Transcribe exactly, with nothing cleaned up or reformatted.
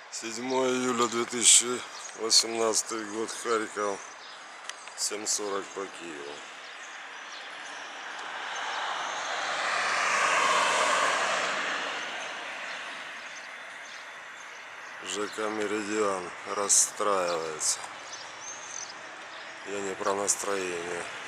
седьмое июля две тысячи восемнадцатый год, Харьков, семь сорок по Киеву. ЖК Меридиан расстраивается. Я не про настроение.